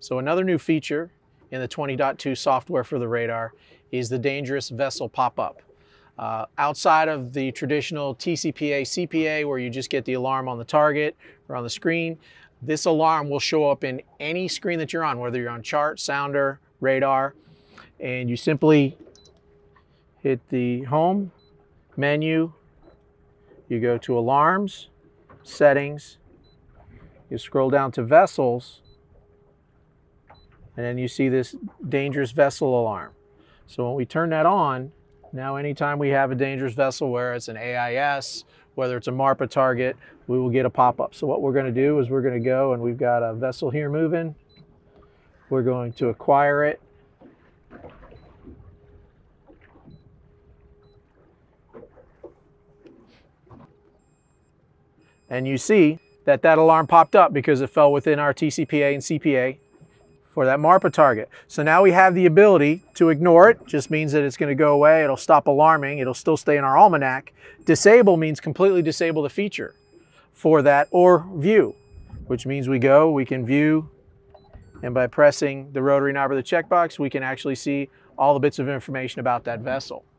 So another new feature in the 20.2 software for the radar is the dangerous vessel pop-up. Outside of the traditional TCPA, CPA, where you just get the alarm on the target or on the screen, this alarm will show up in any screen that you're on, whether you're on chart, sounder, radar, and you simply hit the home menu, you go to alarms, settings, you scroll down to vessels, and then you see this dangerous vessel alarm. So when we turn that on, now anytime we have a dangerous vessel, where it's an AIS, whether it's a MARPA target, we will get a pop-up. So what we're going to do is we're going to go, and we've got a vessel here moving. We're going to acquire it. And you see that that alarm popped up because it fell within our TCPA and CPA for that MARPA target. So now we have the ability to ignore it. Just means that it's going to go away. It'll stop alarming. It'll still stay in our almanac. Disable means completely disable the feature for that, or view, which means we can view, and by pressing the rotary knob or the checkbox, we can actually see all the bits of information about that vessel.